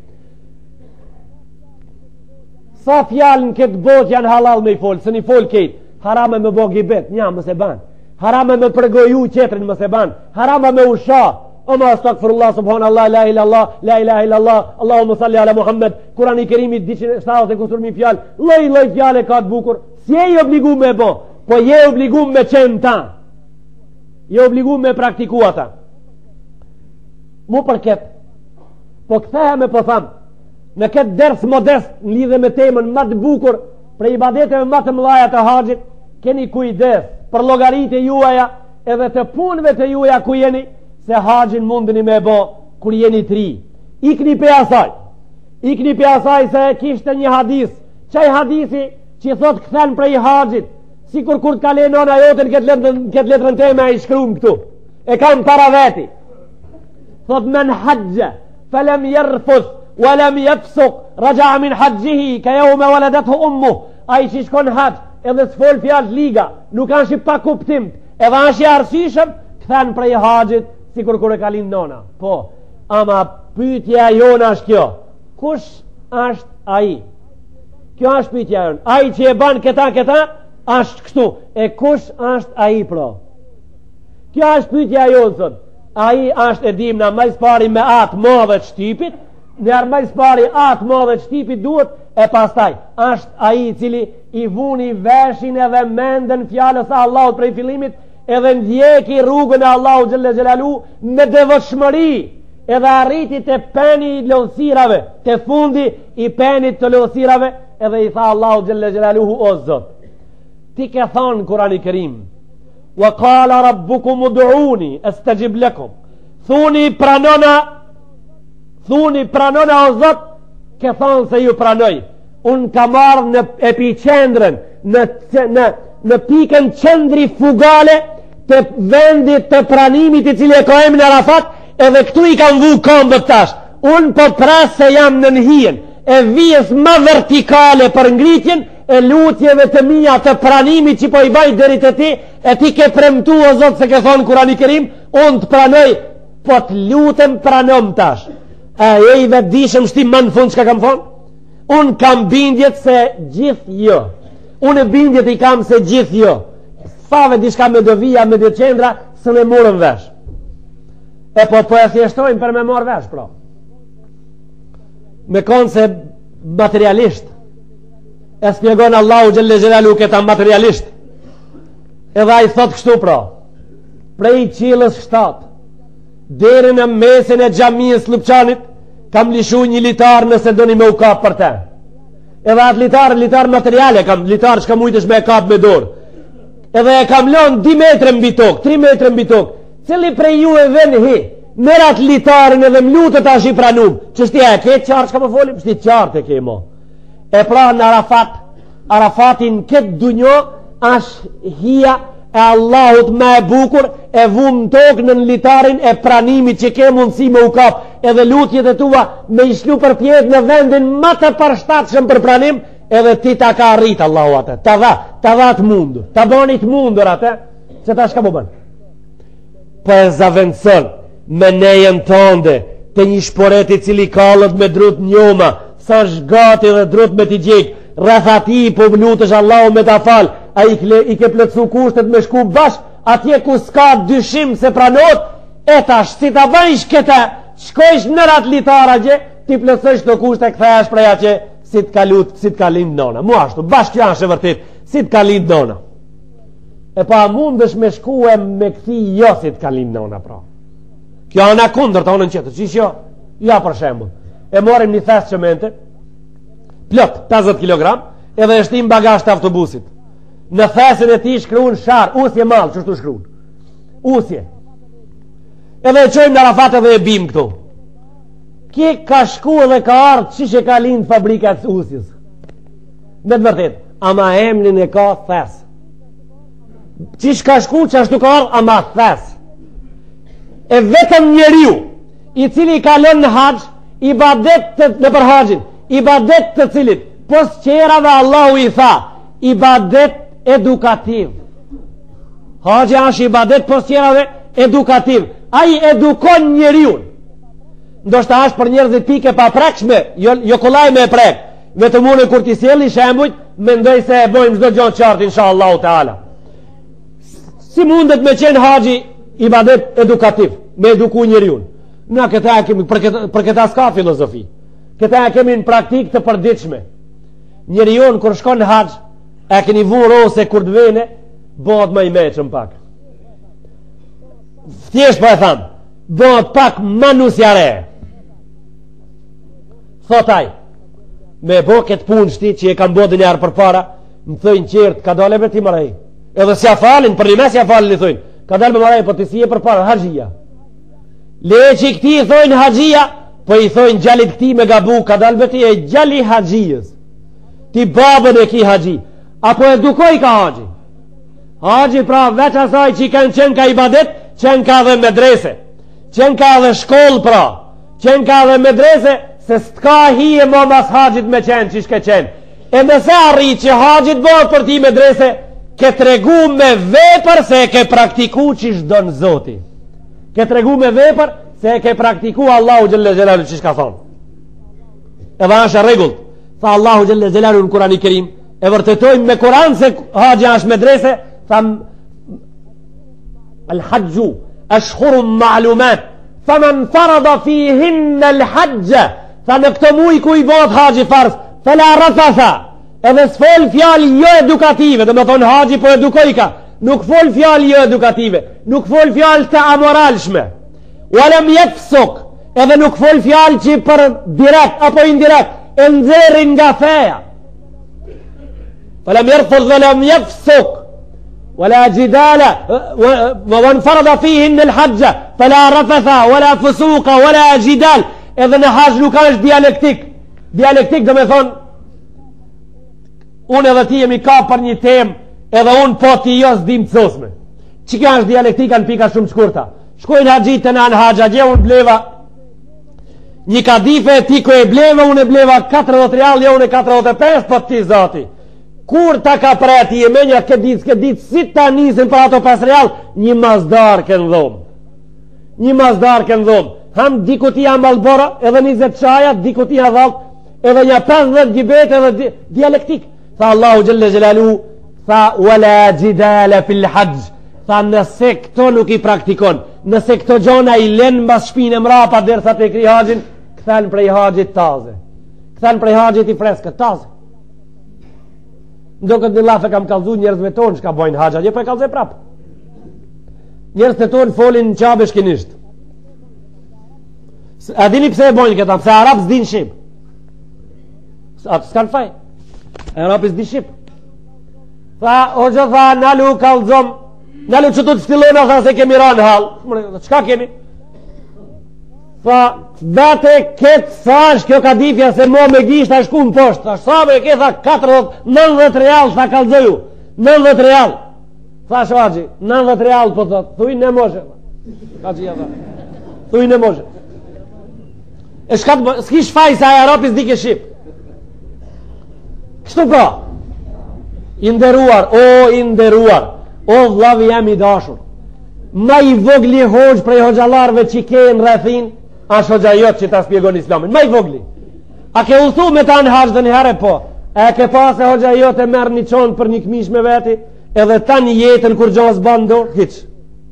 Sa fjalën këtë botë janë halal me i folë, së një folë kejtë, harame me bo gjibet, nja më se banë, harame me përgoju qetrin më se banë, harame me usha, oma astakfirullah, subhanallah, la ilaha illallah, Allahumma salli ala Muhammed, Kurani Kerimi 270 e kusur mi fjalë, loj fjale ka të bukur, si je obligu me bo, po je obligu me qenë ta, je obligu me praktikua ta. Mu për ketë, po këthehe me po thamë, në këtë ders modest në lidhe me temën më të bukur për ibadeteve më të mëdha të haxhit, keni kujdes për llogaritë juaja edhe të punëve të juaja ku jeni, se haxhin mundeni me bë kur jeni të ri. Ikni pe asaj se kishte një hadis, çaj hadisi që thot kthen prej haxhit, sikur kur të kalon nona jote këtë letrën time ai shkruan këtu. E kam para veti. Thot men hajja falam yarfus ولم يفسق رجع من حجه كيوم ولدته امه. Ai që shkon hax edhe s'fol fjalë liga, nuk kanë shi pa kuptim, edhe është i arsyeshëm, kthen prej haxhit sikur kur e ka lind nona. Po, ama pyetja jona është kjo. Kush është ai? Kjo është pyetja jona. Ai që e bën këta është kështu. E kush është ai pro? Kjo është pyetja jonë sot. Ai është e dimna më së pari me atë modhe të shtypit. Në armajs pari atë modhe që tipi duhet, e pastaj është ai i cili i vuni veshin edhe mendën fjallës a Allahut prej fillimit, edhe ndjeki rrugën e Allahut xhelle xhelalu me devotshmëri, edhe arriti të peni i lodhësirave, të fundi i penit të lodhësirave, edhe i tha Allahut xhelle xhelalu o Zot, ti ke thonë Kurani Kerim, wa qala rabbukum ud'uni astajib lakum, thuni pranona o Zot, ke thonë se ju pranoj. Unë ka marrë në epicendrën, në pikën qendri fugale të vendit të pranimit i cili e ka emrin Arafat, edhe këtu i kam vu këmbët tash. Unë po pras se jam në hijen e vijës më vertikale për ngritjen e lutjeve të mia të pranimit që po i baj deri te ti, e ti ke premtu o Zot se ke thonë Kurani Kerim, unë të pranoj, po të lutem pranom tash. A e i vetë dishëm shtim më në fund që ka kam thonë? Unë kam bindjet se gjithë jo. Unë e bindjet i kam se gjithë jo. Fave dishka me dovija, me dhe qendra, së ne murën vesh. E po e thjeshtojnë për me morë vesh, pro. Me konë se materialisht. E spjegon Allahu xhelle xhelalu këta materialisht. Edhe a i thot kështu, pro. Prej qilës 7. Deri në mesin e xhamisë Lupçanit kam lishu një litar nëse doni me u kap për te. Edhe atë litar materiale kam, litar që kam ujtësh me kap me dorë. Edhe e kam lonë 2 metre mbi tokë, 3 metre mbi tokë. Cili prej ju e ven hi, merr atë litarin edhe më lutet tash i pranum. Ç'shtja e ke qartë çka po folim? Ç'ti qartë ke mo. E pra në Arafatin këtë dunjo është hija e Allahut më e bukur, e vum tokë në litarin e pranimit që ke mundësi me u kap, edhe lutjet e tua me i shlu për pjetë në vendin më të përshtatshëm për pranim, edhe ti ta ka arrit Allahu atë, ta dha të mundur, ta bani të mundur atë, që ta shka po bën. Po e zavendëson me nejen tënde të një shporeti cili kallët me drut njoma, sa shgati dhe drut me t'i gjek, rreth ati po lutesh Allahu me ta fal, a i ke plëtsu kushtet me shku bash, atje ku s'ka dyshim se pranot, e tash si ta bëjsh këta, shkojsh në rat litara gje, ti plëtsësh të kushtet këthesh prej atje, si t'ka lind nona. Mu ashtu, bashkë janë shë vërtet, si t'ka lind nona. E pa mundësh me shkue me këthi jo si t'ka lind nona, pra. Kjo anë kundër të onën qëtër, qish jo? Ja për shembull. E morim një thes qëmente, plot, 50 kg, edhe e shtim bagazh të autobusit. Në thesin e ti shkruun shar, usje malë, qështu shkruun? Usje. Edhe e qojmë në Arafat edhe e bim këtu. Kje ka shku edhe ka ardhë qish e ka lind fabrikat usjes. Me të vërtet, ama emnin e ka thes. Qish ka shku që ashtu ka ardhë, ama thes. E vetëm njeriu i cili kalon në haqë, i badet në për haqin, i badet të cilit pos qerave Allahu i tha i badet edukativ. Haqë është i badet pos qerave edukativ. A i edukon njeriun. Ndoshta është për njerëzit pike pa prekshme, jo kollaj me prek. Vetëm unë kur t'i sjellni shembujt, mendoj se e bojmë çdo gjë qartë inshallah taala. Si mundet me qenë haxhi ibadet edukativ, me eduku njeriun? Na këta kemi për këta s'ka filozofi. Këta kemi në praktikë të përditshme. Njeriun kur shkon në haxh, e keni vurë ose kur të vene, bëhet më i mëshëm pak. Thjesht po e tham, bëhet pak manusjare. Thotaj, me bo këtë punë shti që e kam bodë njarë për para, më thëjnë qertë, ka dole me ti mërej. Edhe si a falin, për një mes si a falin i thëjnë, ka dole me mërej, po të si e për para, haqia. Le që i këti i thëjnë haqia, po i thëjnë gjallit këti me gabu, ka dole me ti e gjalli haqijës. Ti babën e ki haqi, apo edukoj ka haqi. Haqi pra veç asaj që i kanë qenë ka ibadet, qenë ka dhe medrese, qenë ka dhe shkollë pra, qenë ka dhe medrese, se s'ka hi e mo mas haqit me qenë që shke qenë. E nëse arri që haqit bëhet për ti medrese, ke tregu me vepër se ke praktiku që shdonë zoti. Ke tregu me vepër se ke praktiku Allahu Gjelle Gjelalu që shka thonë. Edhe është e regullt, tha Allahu Gjelle Gjelalu në Kurani Kerim, e vërtetojmë me Kuran se haqja është medrese, tham al-haqju ashhurum ma'lumat, faman farada fihin al-haqja, tha në këtë muj ku i bëhet haxhi farz, fela rafatha, edhe s'fol fjali jo edukative, dhe me thonë haxhi po edukoj ka, nuk fol fjali jo edukative, nuk fol fjali të amoralshme, walem jefsuk, edhe nuk fol fjali që për direkt apo indirekt, e nxerrin nga feja, falem jerfud dhe lem jefsuk, ولا جدال ومن فرض فيهن الحج فلا رفث ولا فسوق ولا جدال. Edhe në haqë nuk është dialektik. Dialektik dhe me thonë, unë edhe ti jemi ka për një tem, edhe unë po ti jo s'dim të sosme. Që kjo është dialektika në pika shumë shkurta. Shkojnë haqit të në haqë, gje unë bleva një kadife, ti ko e bleva, unë e bleva 40 real, jo unë e 45, po ti zati. Kur ta ka preti e menja këtë ditë, si ta nisin për ato 5 real, një mazdar kënë dhomë. Një mazdar kënë dhomë. Ham dikutia malbora, edhe 20 qaja, dikutia dhalt, edhe një 50 gjibet, edhe dialektik. Tha Allahu Gjelle Gjelalu, tha, wala gjidale fil haqj. Tha, nëse këto nuk i praktikon, nëse këto gjona i len mbas shpine mrapa, dërsa të kri haqin, këthen prej haqit taze. Këthen prej haqit i freskët taze. Ndo këtë një lafe kam kalzu njerëzve tonë, shka bojnë haqja, një për e kalzu e prapë. Njerëzve tonë folin në qabe shkinisht. A dini pse e bojnë këta? Pse Arab s'din shqip. Atë s'kan faj. Arabi s'di shqip. Tha, o që tha, nalu kalzom, nalu që tu të stilona, tha se kemi ranë halë. Qka kemi? Tha, date ketë sash kjo kadifja se mo me gisht a shku në poshtë. Tha, sa me ke, tha, 90 real, tha kalzoju. 90 real. Tha, shvaji, 90 real, po thot, thuj në moshe. Ka që ja tha. Thuj në moshe. E s'ki shfaj se aja Arabi s'di ke shqip. Kështu ka inderuar, o vlavi jam i dashur, ma i vogli hoxh prej hoxalarve që ke në rrethin, është hoxajot që ta spjegon islamin, ma i vogli. A ke uthu me ta në haqë dhe një herë? Po. E ke pas e hoxajot e merë një qonë për një këmish me veti, edhe ta një jetën kur gjohës bandur, hiq,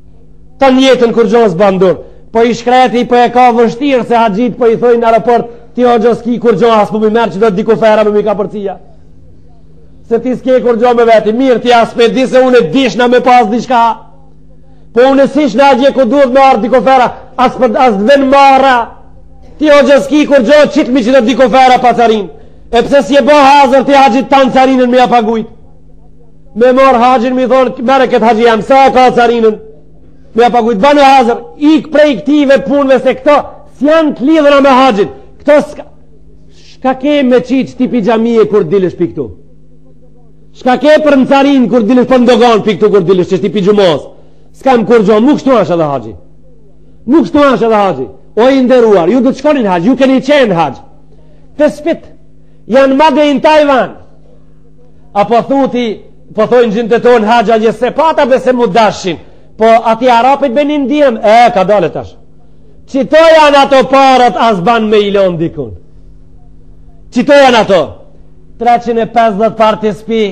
ta një jetën kur gjohës bandur, po i shkreti, po e ka vështirë se haqjit, po i thoi në aeroport, ti o gjëski kur gjo as më merë që do të diku fera me mi ka përcija. Se ti s'ke kur gjo me veti, mirë ti as me di se unë e dishna me pas diçka. Po unë e sish në agje ku duhet me arë diku fera, as të ven marra. Ti o gjëski kur gjo qitmi që do të diku fera pa carin. E pse si e bo hazër ti haqit tanë carinën me ja pagujt. Me morë haqin mi thonë, mere këtë haqi jam, sa ka carinën me ja pagujt. Banë hazër, ik prej këtive punve se këto s'janë të lidhëra me haqin. Këto shka ke me qiq ti pijamije kur dilesh pi këtu. Shka ke për në carinë kur dilesh për ndogon pi këtu kur dilesh që shti pi gjumos. S'kam kur gjo, mu kështu ashtë edhe haqi. Mu kështu ashtë edhe haqi. O i nderuar, ju du të shkonin haqë, ju keni qenë haqë. Të spit, janë madhe në Tajvan. Apo thuti, po thojnë gjënë të tonë haqë, a se pata bese mu dashin. Po ati Arapit benin diem, ka dole tash. Qito janë ato parët as ban me ilon dikun. Qito janë ato? 350 parti spi,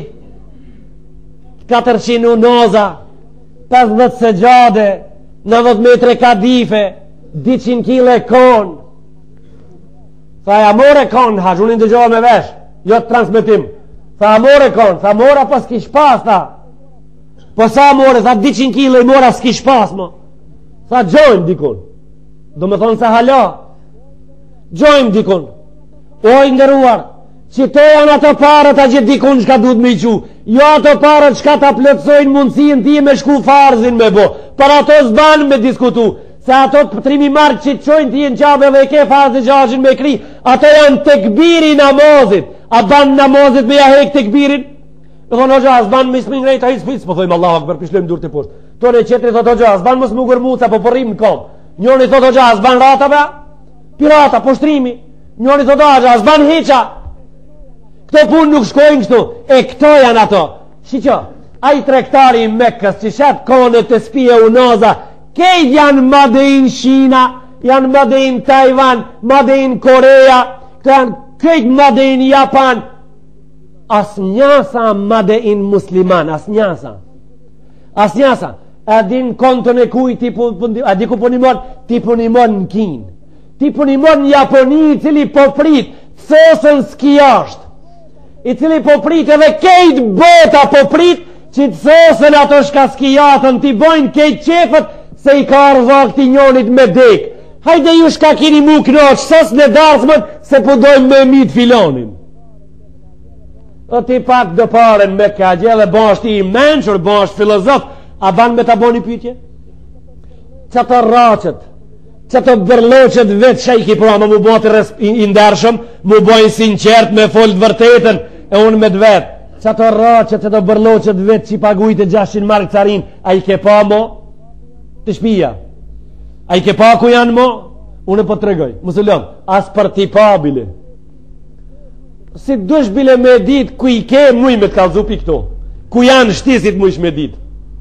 400 unoza, 50 segjade, 90 metre kadife, 200 kile kon. Tha ja more kon haqë, unë ndëgjohë me vesh, jo të transmitim. Tha more kon, tha mora pas kish pas, tha. Po sa more, tha 200 kile mora s'kish pas, mo. Tha gjojmë dikun. Do me thonë se hala. Gjojmë dikun. O i ndëruar, që to janë ato parët a gjithë dikun shka duhet me i qu. Jo ato parët shka ta plëtsojnë mundësin ti me shku farzin me bo. Për ato s'banë me diskutu. Se ato pëtrimi marë që të qojnë ti në qabe dhe ke farzin gjashin me kri. Ato janë të këbiri namazit. A banë namazit me ja hek të këbirin? E thonë o gja, s'banë me ismin rejta i s'pic. Po thojmë Allah akbar, pishlem dur të poshtë. Tone qetri thot o gja, s'banë mësë më gërmuca po përrim në kom. Njoni thot o gja, s'banë rata be? Pirata, poshtrimi. Njoni thot o gja, s'banë heqa. Këto punë nuk shkojnë kështu. E këto janë ato. Shiqo, a i trektari i Mekkës që shetë kone të spije unoza, kejt janë madejnë Shina, janë madejnë Tajvan, madejnë Korea, kejt madejnë Japan. As njasa madejnë musliman, as njasa. As njasa. A din kontën e kuj, a di ku punimon? Ti punimon në Kinë. Ti punimon në Japoni, cili po prit, sosën s'kijasht. I cili po prit edhe kejt bota po prit që të sosën ato shka skijatën ti bojnë kejt qefët se i ka arëzak ti njonit me dek. Hajde ju shka kini mu knoq sos në darsmën se po dojmë me mit filonin. O ti pak dë paren me ka gje dhe basht i menqër, basht filozof, a ban me ta boni pytje? Që të rachet, që të bërloqet vetë shajki pra më botë i ndershëm, mu bojnë sinqert me folë të vërtetën e unë me të vetë. Që të rachet, që të bërloqet vetë që i pagujtë 600 mark carin, a i ke pa mo? Të shpia. A i ke pa ku janë mo? Unë po të regoj. Musullon, as për ti pa bile. Si dush bile me dit ku i ke muj me të kalzupi këto. Ku janë shtisit mujsh me dit.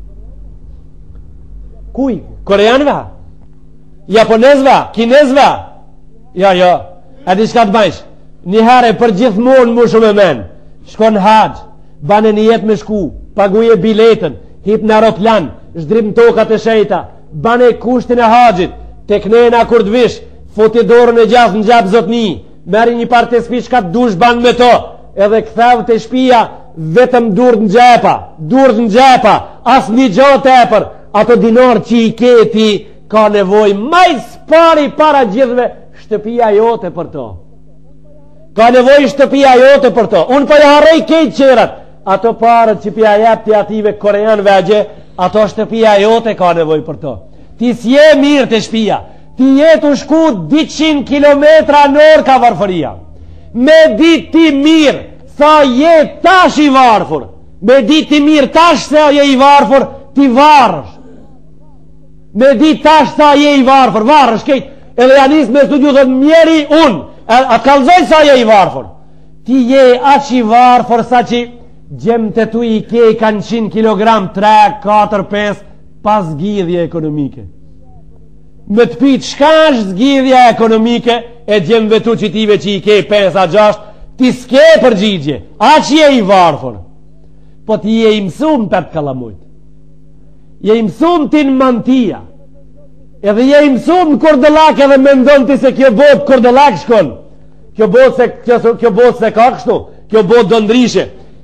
Kuj? Koreanëve? Japonezve? Kinezve? Ja, ja. E di shka të bajsh? Njëherë për gjithmonë mu shumë e men. Shkon haqë, bane një jetë me shku, paguje biletën, hip në aeroplan, shdrim tokat e shejta, bane kushtin e haqit, teknena kur të vish, foti dorën e gjasë në gjabë zotni, meri një partë të spi shka të dush ban me to, edhe këthev të shpia, vetëm durët në gjepa, as një gjotë e për, ato dinar që i keti, ka nevoj majs pari para gjithve, shtëpia jote për to. Ka nevoj shtëpia jote për to. Unë për harrej kejtë qerat, ato parët që pja jep të ative korean vegje, ato shtëpia jote ka nevoj për to. Ti s'je mirë të shpia, ti jetu shku 200 kilometra në orë ka varfëria. Me dit ti mirë, sa je tash i varfër. Me dit ti mirë tash sa je i varfër, ti varësh. Me dit tash sa je i varfër, varësh kejt. Edhe janis me studiu dhe mjeri unë, a kalzoj sa je i varfër. Ti je aq i varfër sa që gjem të tu i ke kanë 100 kilogram, 3, 4, 5, pas zgjidhje ekonomike. Me të pitë shka është zgjidhja ekonomike e gjem vetu që tive që i ke 5 a 6, ti s'ke përgjigje, aq je i varfër. Po ti je i mësum për të kalamujt. Je i mësum ti në mantia. Edhe je i mësum në Kordëlak edhe me ndonë ti se kjo botë Kordëlak shkon. Kjo botë se ka kështu, kjo botë do ndrishe.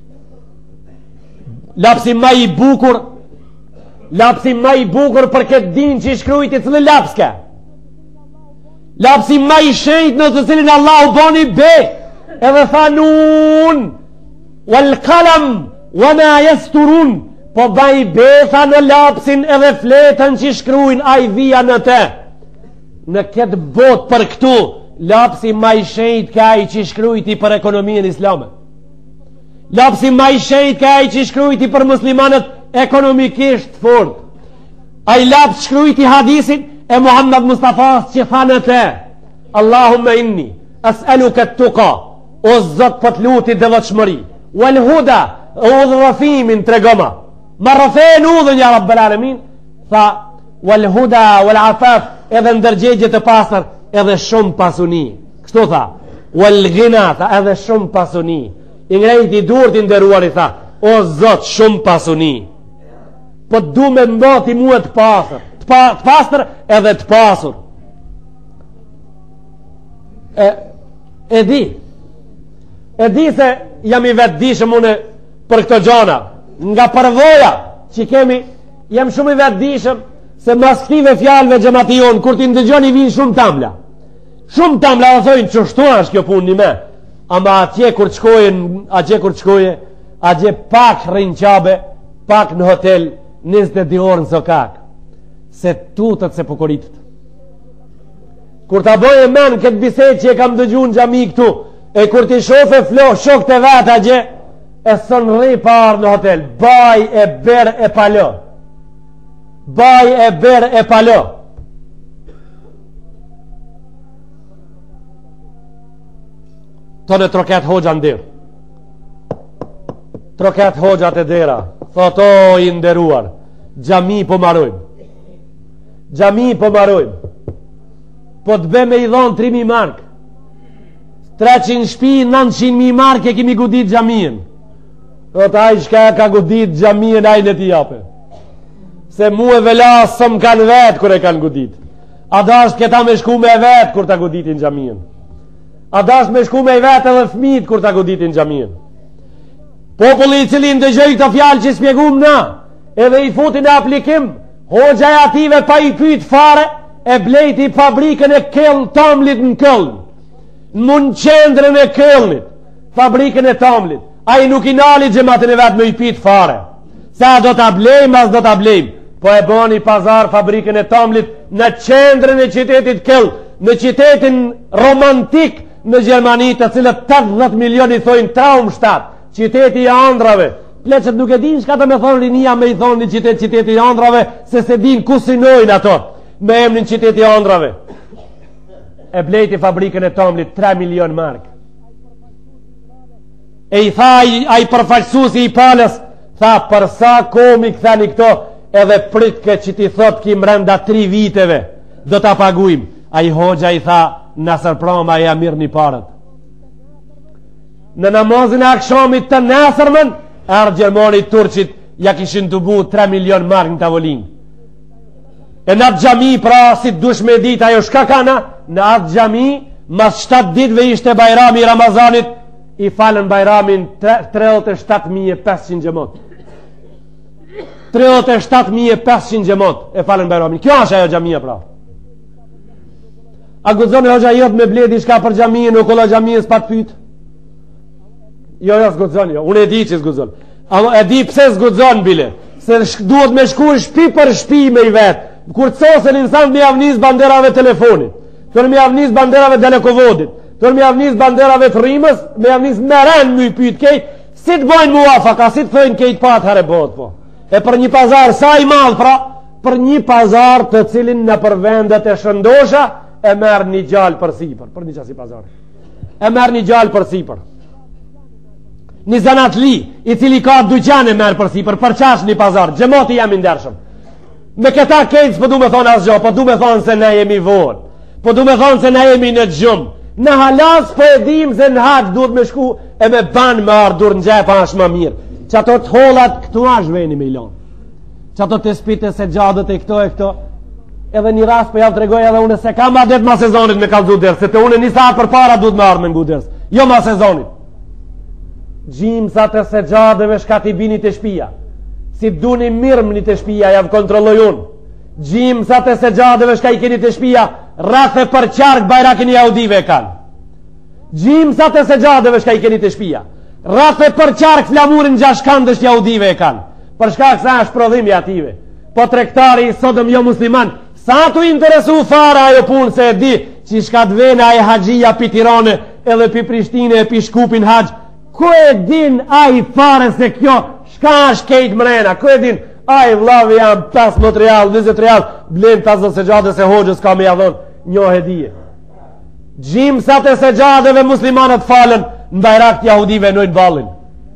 Lapsi ma i bukur për këtë din që i shkrujt i cëllë lapska. Lapsi ma i shenjt në të cilin Allah u boni be, edhe tha nun, wal kalam, wa ma jesturun, po ba i be, tha në lapsin edhe fletën që i shkrujn, a i vija në te. Në këtë botë për këtu, lapsi ma i shenjt ka i që i shkrujt i për ekonomien islame. Lapsi ma i shenjt ka i që i shkrujt i për muslimanët ekonomikisht fort. A i laps shkrujt i hadisin e Muhammed Mustafa që tha në te, Allahumma inni as'alu këtë tuka, o zot për të lutit dhe vëtshmëri, wal huda, o dhe rëfimin të regoma, ma rëfen u dhe një rabbel alamin, tha, wal huda, wal afaf, edhe ndërgjegje të pasër, edhe shumë pasuni. Kështu tha, wal ghina, tha, edhe shumë pasuni. I ngrejt i dur të ndëruar i tha, o zot shumë pasuni. Po të du me mbati mua të pasër, të pasër edhe të pasur. E di se jam i vetë dishëm une për këto gjona, nga përvoja që kemi, jam shumë i vetë dishëm se mas këtive fjalëve gjemation, kur ti ndëgjoni vinë shumë tamla dhe thojnë që shtu është kjo punë një me, ama atje kur qkoje, atje pak rinqabe, pak në hotel, 22 orë në sokak, se tutët se pokoritët. Kur ta boje men këtë biset që e kam dëgju në gjami këtu, e kur ti shofe shok të vetë atje, e sën rri parë në hotel, baj e ber e palo. Baj e ber e palo. Tonë troket hoxha në dirë. Troket hoxha të dera. Thot o i nderuar, gjami po marojmë. Po të be me i dhonë 3.000 mark, 300 shpi, 900.000 mark e kimi godit gjamien. Thot a i shka ka godit gjamien a i në ti jape. Se mu e velasë së më kanë vetë kër e kanë godit. A dasht këta me shku me vetë kër ta goditin gjamien. A dasht me shku me vetë edhe fmit kër ta goditin gjamien. Populli i cili ndëgjoj këto fjalë që spjegum na, edhe i futin e aplikim, hoxha e ative pa i pyet fare, e blejti fabrikën e Tamlit në Këllën, në mund qendrën e Këllënit, fabrikën e Tamlit. A i nuk i nali gjematin e vetë me i pyet fare. Sa do t'a blejmë, as do t'a blejmë. Po e bani pazar fabrikën e Tamlit në qendrën e qytetit Këllë, në qytetin romantik në Gjermani, të cilët 80 milion i thojnë traum shtatë. Qyteti i Andrave. Pleqët nuk e din shka të me thonë rinia me i thonë një qyteti i Andrave, se se din kusinojnë ato me emnin qyteti i Andrave. E blejti fabrikën e Tamlit 3 milion mark. E i tha a i përfaqësuesi i palës, tha përsa komi këthani këto, edhe pritke që ti thot ki mrenda 3 viteve do t'a paguim. A i hoxha i tha nësër prama e amirë një parët. Në namazin e akshamit të nesërmën, ardhë Gjermani Turqit ja kishin të bu 3 milion mark në tavolin. E në atë gjami, pra si të dush me dit ajo shka kana, në atë gjami, mas 7 ditve ishte bajrami i Ramazanit, i falën bajramin 37.500 gjemot. 37.500 gjemot e falën bajramin. Kjo është ajo gjamia pra. A gudzoni hoxha jot me bledi shka për gjamia, nuk ola gjamia s'pat pyt? Jo, s'gudzon, jo. Unë e di që s'gudzon. E di pse s'gudzon, bile. Se duhet me shku shpi për shpi me i vetë. Kur të sosen insan me javnis banderave telefonit, tërë me javnis banderave delekovodit, tërë me javnis banderave të rrimës, me javnis meren më i pyt kejt, si të bojnë muafaka, si të thëjnë kejt patë hare bot, po. E për një pazar sa i madh, pra, për një pazar të cilin në përvendet e shëndosha, e merë një gjallë për sipër, për një qasi pazar. E merë një gjallë për sipër. Një zanatli, i cili ka dyqan e merë për sipër, për qash një pazar, gjemoti jam i ndershëm. Me këta kejtës po du me thonë asgjo, po du me thonë se ne jemi vorë, po du me thonë se ne jemi në gjumë. Në halas po edhim se në haqë duhet me shku e me banë me ardur në gjepa është më mirë. Që ato të holat këtu ashtë veni me ilonë. Që ato të spite se gjadët e këto, edhe një rast për javë të regoj edhe une se kam adet ma sezonit me kalzu dërës, se të une një saat për para duhet me ardhë me ngu dërës, jo ma sezonit. Gjimësat e se gjadëve shka t'i bini të shpia, si duni mirëm një të shpia, javë kontrolloj unë. Gjimësat e se gjadëve shka i keni të shpia, rrafë për qark bajrakin i Audive e kanë. Gjimësat e se gjadëve shka i keni të shpia, rrafë për qark flamurin gjashkandësht i Audive e kanë, për shka kësa është prodhimi ative. Po trektari i sotëm jo musliman, sa tu interesu fara ajo punë se e di që shka të vene aje haqia pi Tirane edhe pi Prishtine e pi Shkupin haq, ku e din aji fare se kjo shka është kejt mrena, ku e din aji vlavi jam 15 real, 20 real, blen të azë se gjade se hoqës ka me jadhon një hedije. Gjimësat e se gjadeve muslimanët falen në bajrak të Jahudive nojnë balin.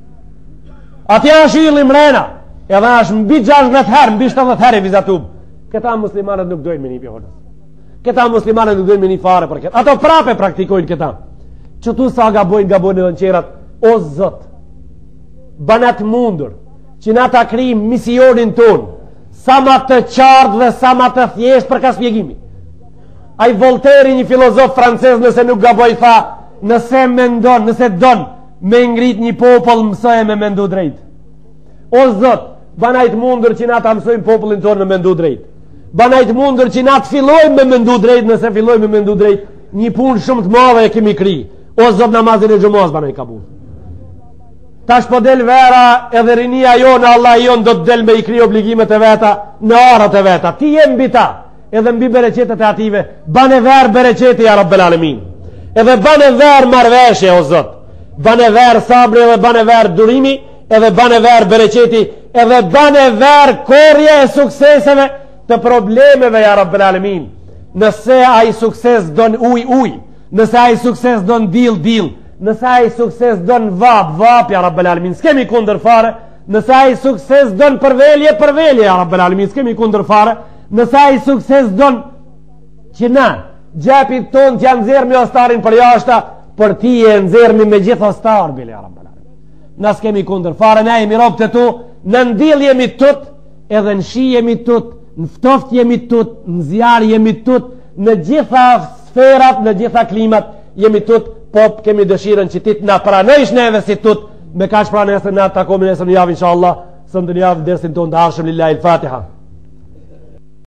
Atja është yli mrena, edhe është mbi 16 herë, mbi 70 herë i vizatub. Këta muslimanët nuk dojnë me një pjohonës. Këta muslimanët nuk dojnë me një fare për këtë. Ato prape praktikojnë këta. Qëtu sa gabojnë edhe në qerat, o Zot, banat mundur, që na ta krijim misionin ton, sa ma të qartë dhe sa ma të thjesht për ka spjegimi. Ai Voltaire, një filozof francez, nëse nuk gaboj tha, nëse mendon, nëse don me ngrit një popull, mësoj me mendu drejt. O Zot, banajt mundur që na ta mësojmë popullin tonë me mendu drejt. Banajt mundur që na të fillojmë me mendu drejt, nëse fillojmë me mendu drejt, një punë shumë të madhe e kemi kri. O Zot, namazin e xumos banaj kabul. Tash po del vera edhe rinia jonë, Allah jonë do të del me i kri obligimet e veta në arat e veta. Ti jem mbi ta, edhe mbi bereqetet e ative, bane ver bereqeti ja Rabbel Alemin. Edhe bane ver marveshje o Zot. Bane ver sabri edhe bane ver durimi, edhe bane ver bereqeti, edhe bane ver korje e sukseseve të problemeve ja Rabbel Alemin. Nëse ai sukses don uj, nëse ai sukses don dil, nëse ai sukses don vap ja Rabbel Alemin, s'kemi kundër fare. Nëse ai sukses don përvelje ja Rabbel Alemin, s'kemi kundër fare. Nëse ai sukses don që na gjepit ton t'ja nxerrmi ostarin për jashta, për ti e nxerrmi me gjithë ostar bile ja Rabbel Alemin. Na s'kemi kundër fare, na jemi rob të tu, në ndill jemi tut, edhe në shi jemi tut, në ftoft jemi tut, në zjarr jemi tut, në gjitha sferat, në gjitha klimat jemi tut. Po kemi dëshirën që ti na pranojsh neve si tut, me kaq pranë se na takomi nesër në javë inshallah, së ndër javë dersin tonë të arshëm lillahi al-Fatiha.